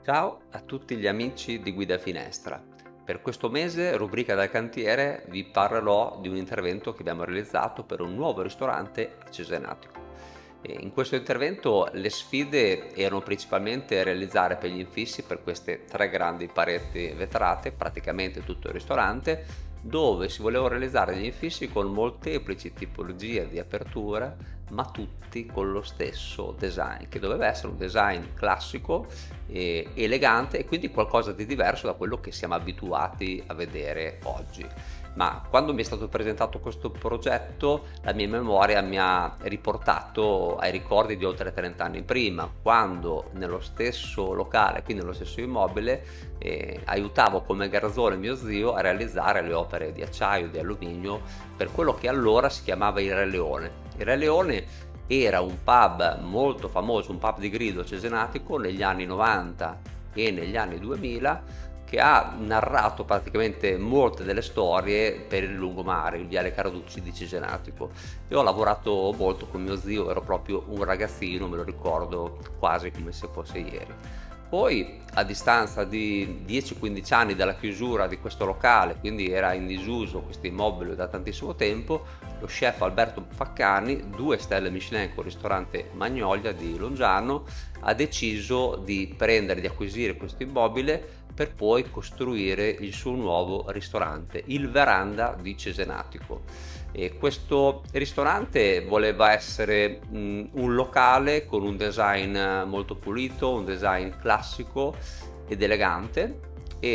Ciao a tutti gli amici di Guida Finestra. Per questo mese, rubrica dal cantiere, vi parlerò di un intervento che abbiamo realizzato per un nuovo ristorante a Cesenatico. E in questo intervento le sfide erano principalmente realizzare per gli infissi per queste tre grandi pareti vetrate, praticamente tutto il ristorante, dove si volevano realizzare gli infissi con molteplici tipologie di apertura, ma tutti con lo stesso design, che doveva essere un design classico e elegante e quindi qualcosa di diverso da quello che siamo abituati a vedere oggi. Ma quando mi è stato presentato questo progetto, la mia memoria mi ha riportato ai ricordi di oltre 30 anni prima, quando nello stesso locale, quindi nello stesso immobile, aiutavo come garzone mio zio a realizzare le opere di acciaio, di alluminio, per quello che allora si chiamava il Re Leone. Il Re Leone era un pub molto famoso, un pub di grido cesenatico negli anni 90 e negli anni 2000, che ha narrato praticamente molte delle storie per il lungomare, il viale Carducci di Cesenatico. Io ho lavorato molto con mio zio, ero proprio un ragazzino, me lo ricordo quasi come se fosse ieri. Poi, a distanza di 10-15 anni dalla chiusura di questo locale, quindi era in disuso questo immobile da tantissimo tempo, lo chef Alberto Faccani, 2 stelle Michelin con il ristorante Magnolia di Longiano, ha deciso di acquisire questo immobile per poi costruire il suo nuovo ristorante, il Veranda di Cesenatico. E questo ristorante voleva essere un locale con un design molto pulito, un design classico ed elegante,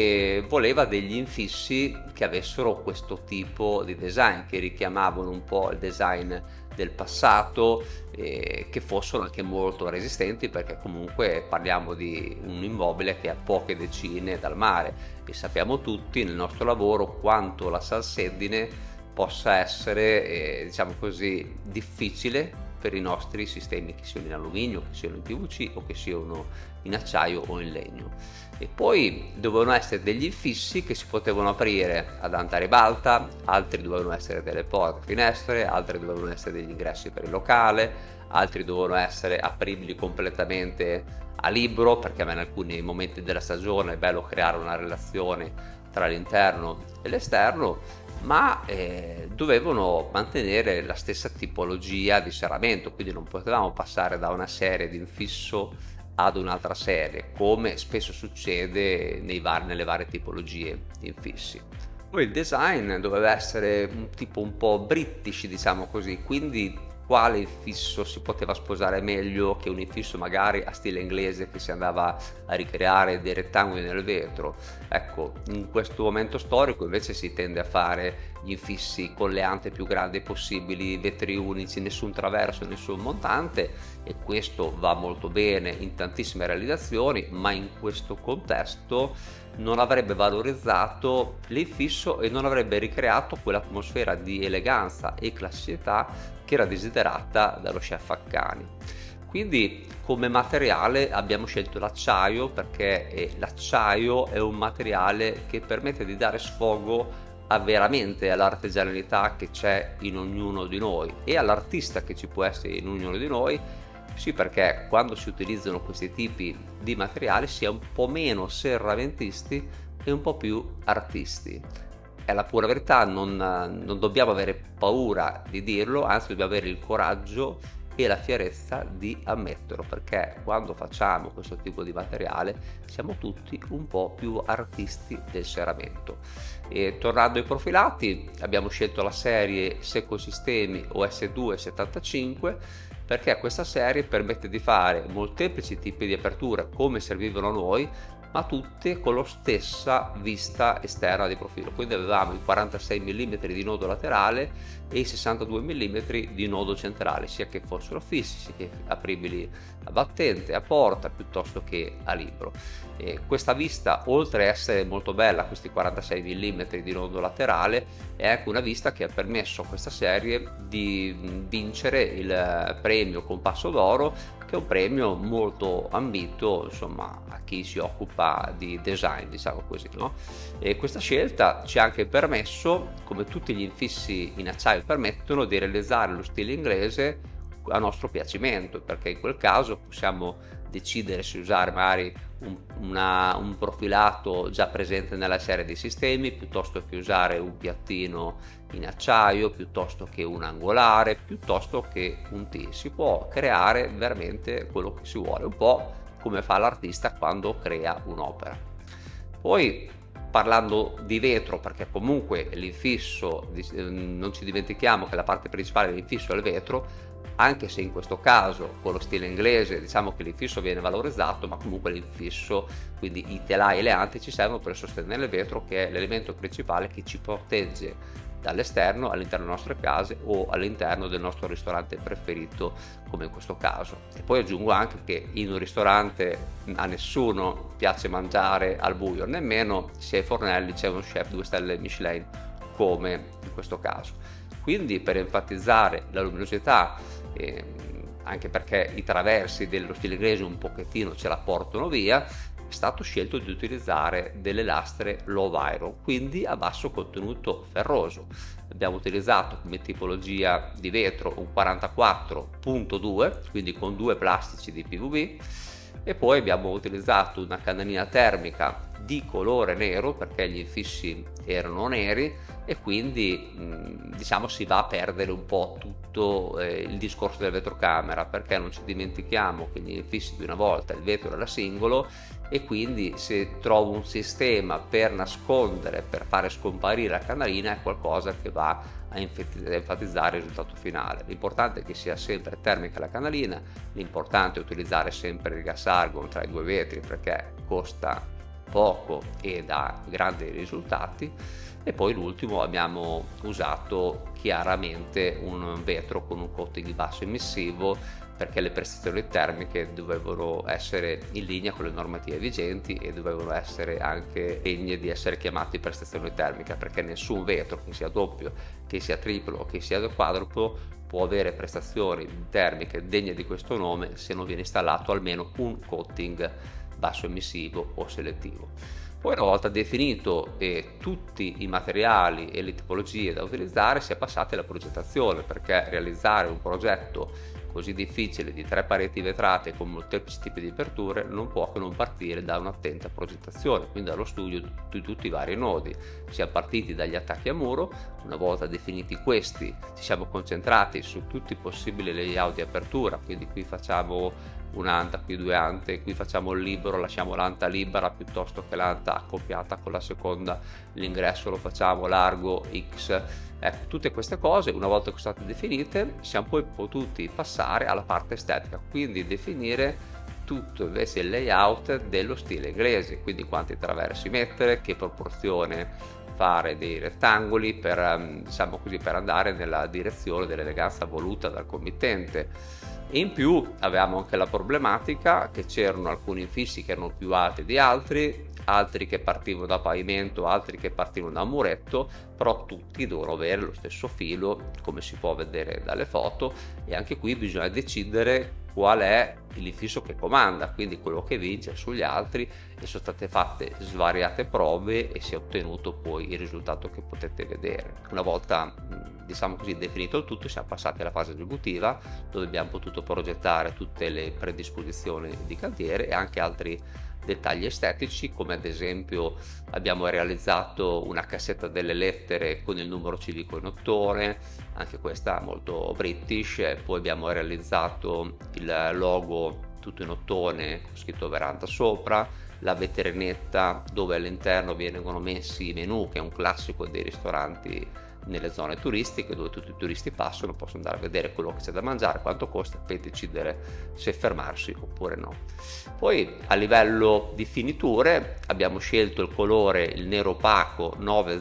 e voleva degli infissi che avessero questo tipo di design, che richiamavano un po' il design del passato, che fossero anche molto resistenti, perché comunque parliamo di un immobile che ha poche decine dal mare e sappiamo tutti nel nostro lavoro quanto la salsedine possa essere, diciamo così, difficile per i nostri sistemi, che siano in alluminio, che siano in PVC o che siano in acciaio o in legno. E poi dovevano essere degli infissi che si potevano aprire ad anta ribalta, altri dovevano essere delle porte, finestre, altri dovevano essere degli ingressi per il locale, altri dovevano essere apribili completamente a libro, perché in alcuni momenti della stagione è bello creare una relazione tra l'interno e l'esterno, ma dovevano mantenere la stessa tipologia di serramento, quindi non potevamo passare da una serie di infisso ad un'altra serie, come spesso succede nelle varie tipologie di infissi. Poi il design doveva essere un tipo un po' british, diciamo così, quindi quale infisso si poteva sposare meglio che un infisso magari a stile inglese, che si andava a ricreare dei rettangoli nel vetro. Ecco, in questo momento storico invece si tende a fare gli infissi con le ante più grandi possibili, vetri unici, nessun traverso, nessun montante, e questo va molto bene in tantissime realizzazioni, ma in questo contesto non avrebbe valorizzato l'infisso e non avrebbe ricreato quell'atmosfera di eleganza e classicità che era desiderata dallo chef Faccani. Quindi come materiale abbiamo scelto l'acciaio, perché l'acciaio è un materiale che permette di dare sfogo veramente all'artigianalità che c'è in ognuno di noi e all'artista che ci può essere in ognuno di noi. Sì, perché quando si utilizzano questi tipi di materiali si è un po' meno serramentisti e un po' più artisti. È la pura verità, non dobbiamo avere paura di dirlo, anzi dobbiamo avere il coraggio e la fierezza di ammetterlo, perché quando facciamo questo tipo di materiale siamo tutti un po' più artisti del serramento. E tornando ai profilati, abbiamo scelto la serie Secosistemi OS275, perché questa serie permette di fare molteplici tipi di apertura come servivano a noi, ma tutte con la stessa vista esterna di profilo. Quindi avevamo i 46 mm di nodo laterale e i 62 mm di nodo centrale, sia che fossero fissi, sia che apribili a battente, a porta, piuttosto che a libro. E questa vista, oltre a essere molto bella, questi 46 mm di nodo laterale, è anche una vista che ha permesso a questa serie di vincere il premio Compasso d'Oro, che è un premio molto ambito, insomma, a chi si occupa di design, diciamo così, no? E questa scelta ci ha anche permesso, come tutti gli infissi in acciaio permettono, di realizzare lo stile inglese a nostro piacimento, perché in quel caso possiamo decidere se usare magari un profilato già presente nella serie di sistemi, piuttosto che usare un piattino in acciaio, piuttosto che un angolare, piuttosto che un T. Si può creare veramente quello che si vuole, un po' come fa l'artista quando crea un'opera. Poi, parlando di vetro, perché comunque l'infisso, non ci dimentichiamo che la parte principale dell'infisso è il vetro, anche se in questo caso con lo stile inglese diciamo che l'infisso viene valorizzato, ma comunque l'infisso, quindi i telai e le ante, ci servono per sostenere il vetro, che è l'elemento principale che ci protegge dall'esterno all'interno delle nostre case o all'interno del nostro ristorante preferito, come in questo caso. E poi aggiungo anche che in un ristorante a nessuno piace mangiare al buio, nemmeno se ai fornelli c'è uno chef 2 stelle Michelin, come in questo caso. Quindi, per enfatizzare la luminosità, anche perché i traversi dello stile inglese un pochettino ce la portano via, è stato scelto di utilizzare delle lastre low iron, quindi a basso contenuto ferroso. Abbiamo utilizzato come tipologia di vetro un 44.2, quindi con 2 plastici di PVB, e poi abbiamo utilizzato una canalina termica di colore nero perché gli infissi erano neri, e quindi diciamo si va a perdere un po' tutto il discorso del vetrocamera, perché non ci dimentichiamo che gli infissi di una volta il vetro era singolo, e quindi se trovo un sistema per nascondere, per fare scomparire la canalina, è qualcosa che va a enfatizzare il risultato finale. L'importante è che sia sempre termica la canalina, l'importante è utilizzare sempre il gas argon tra i 2 vetri perché costa poco e dà grandi risultati. E poi l'ultimo, abbiamo usato chiaramente un vetro con un coating basso emissivo perché le prestazioni termiche dovevano essere in linea con le normative vigenti e dovevano essere anche degne di essere chiamati prestazioni termiche, perché nessun vetro, che sia doppio, che sia triplo, che sia quadruplo, può avere prestazioni termiche degne di questo nome se non viene installato almeno un coating basso emissivo o selettivo. Poi, una volta definito tutti i materiali e le tipologie da utilizzare, si è passati alla progettazione, perché realizzare un progetto così difficile di 3 pareti vetrate con molteplici tipi di aperture non può che non partire da un'attenta progettazione, quindi dallo studio di tutti i vari nodi. Siamo partiti dagli attacchi a muro. Una volta definiti questi, ci siamo concentrati su tutti i possibili layout di apertura, quindi qui facciamo un'anta, qui 2 ante, qui facciamo il libero, lasciamo l'anta libera piuttosto che l'anta accoppiata con la seconda, l'ingresso lo facciamo largo X. Ecco, tutte queste cose, una volta che sono state definite, siamo poi potuti passare alla parte estetica, quindi definire tutto invece il layout dello stile inglese, quindi quanti traversi mettere, che proporzione fare dei rettangoli per, diciamo così, per andare nella direzione dell'eleganza voluta dal committente. E in più avevamo anche la problematica che c'erano alcuni infissi che erano più alti di altri che partivano da pavimento, altri che partivano da un muretto, però tutti devono avere lo stesso filo, come si può vedere dalle foto, e anche qui bisogna decidere qual è l'infisso che comanda, quindi quello che vince sugli altri, e sono state fatte svariate prove e si è ottenuto poi il risultato che potete vedere. Una volta, diciamo così, definito il tutto, siamo passati alla fase esecutiva, dove abbiamo potuto progettare tutte le predisposizioni di cantiere e anche altri dettagli estetici, come ad esempio abbiamo realizzato una cassetta delle lettere con il numero civico in ottone, anche questa molto british. Poi abbiamo realizzato il logo tutto in ottone con scritto veranda sopra, la vetrinetta dove all'interno vengono messi i menù, che è un classico dei ristoranti nelle zone turistiche, dove tutti i turisti possono andare a vedere quello che c'è da mangiare, quanto costa, e poi decidere se fermarsi oppure no. Poi, a livello di finiture, abbiamo scelto il colore, il nero opaco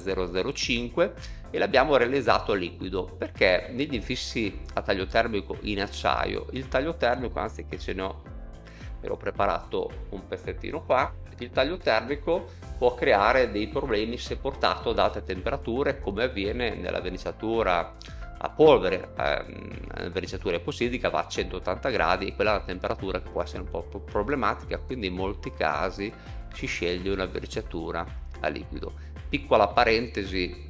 9005, e l'abbiamo realizzato a liquido perché negli infissi a taglio termico in acciaio, il taglio termico, anzi che ce ne ho preparato un pezzettino qua, il taglio termico può creare dei problemi se portato ad alte temperature, come avviene nella verniciatura a polvere. La verniciatura epossidica va a 180 gradi e quella è una temperatura che può essere un po' problematica, quindi in molti casi si sceglie una verniciatura a liquido. Piccola parentesi,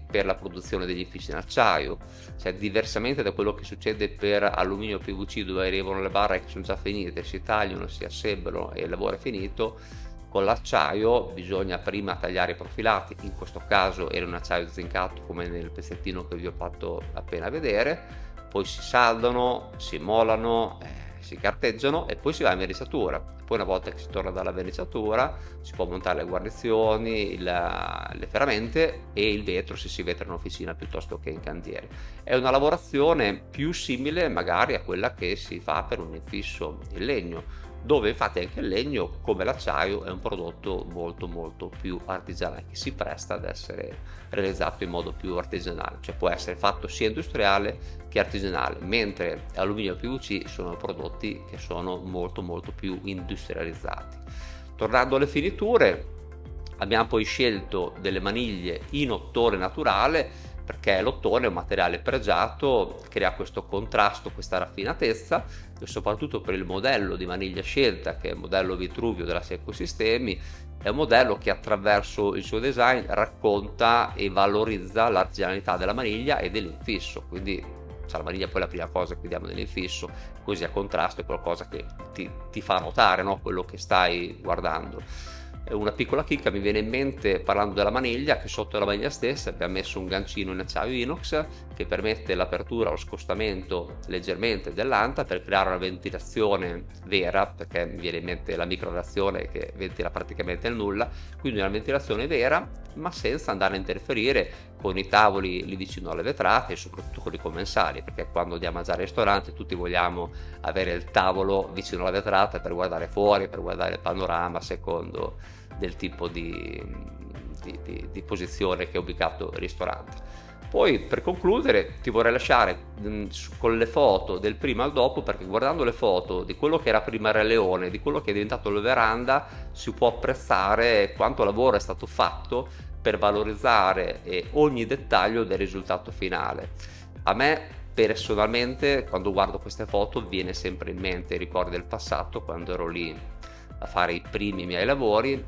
per la produzione degli infissi in acciaio, cioè diversamente da quello che succede per alluminio PVC, dove arrivano le barre che sono già finite, si tagliano, si assemblano e il lavoro è finito. Con l'acciaio bisogna prima tagliare i profilati, in questo caso era un acciaio zincato come nel pezzettino che vi ho fatto appena vedere, poi si saldano, si molano, si carteggiano e poi si va in verniciatura. Poi una volta che si torna dalla verniciatura si può montare le guarnizioni, le ferramente e il vetro se si vetra in officina piuttosto che in cantiere. È una lavorazione più simile magari a quella che si fa per un infisso in legno, dove infatti anche il legno, come l'acciaio, è un prodotto molto più artigianale, che si presta ad essere realizzato in modo più artigianale, cioè può essere fatto sia industriale che artigianale, mentre alluminio e PVC sono prodotti che sono molto più industrializzati. Tornando alle finiture, abbiamo poi scelto delle maniglie in ottone naturale, perché l'ottone è un materiale pregiato, crea questo contrasto, questa raffinatezza, e soprattutto per il modello di maniglia scelta, che è il modello Vitruvio della Secosistemi, è un modello che attraverso il suo design racconta e valorizza l'artigianalità della maniglia e dell'infisso, quindi la maniglia poi è la prima cosa che vediamo nell'infisso, così a contrasto è qualcosa che ti fa notare, no? Quello che stai guardando. Una piccola chicca mi viene in mente parlando della maniglia, che sotto la maniglia stessa abbiamo messo un gancino in acciaio inox che permette l'apertura o lo scostamento leggermente dell'anta per creare una ventilazione vera, perché mi viene in mente la microreazione che ventila praticamente il nulla, quindi una ventilazione vera ma senza andare a interferire con i tavoli lì vicino alle vetrate e soprattutto con i commensali, perché quando andiamo a mangiare al ristorante tutti vogliamo avere il tavolo vicino alla vetrata per guardare fuori, per guardare il panorama secondo del tipo di posizione che è ubicato il ristorante. Poi per concludere ti vorrei lasciare con le foto del prima al dopo, perché guardando le foto di quello che era prima Re Leone, di quello che è diventato la veranda, si può apprezzare quanto lavoro è stato fatto per valorizzare ogni dettaglio del risultato finale. A me personalmente, quando guardo queste foto, viene sempre in mente i ricordi del passato, quando ero lì a fare i primi miei lavori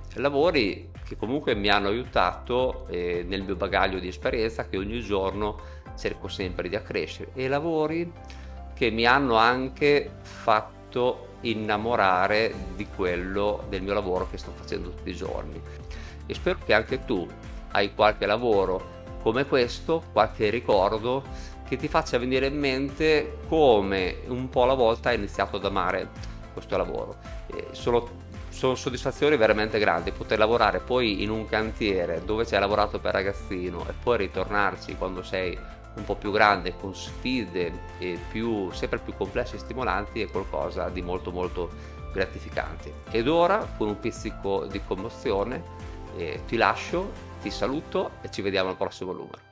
che comunque mi hanno aiutato nel mio bagaglio di esperienza, che ogni giorno cerco sempre di accrescere, e lavori che mi hanno anche fatto innamorare di quello del mio lavoro che sto facendo tutti i giorni. E spero che anche tu hai qualche lavoro come questo, qualche ricordo che ti faccia venire in mente come un po' alla volta hai iniziato ad amare questo lavoro. Sono soddisfazioni veramente grandi poter lavorare poi in un cantiere dove ci hai lavorato per ragazzino e poi ritornarci quando sei un po' più grande con sfide e sempre più complesse e stimolanti, è qualcosa di molto gratificante. Ed ora, con un pizzico di commozione, ti lascio, ti saluto e ci vediamo al prossimo numero.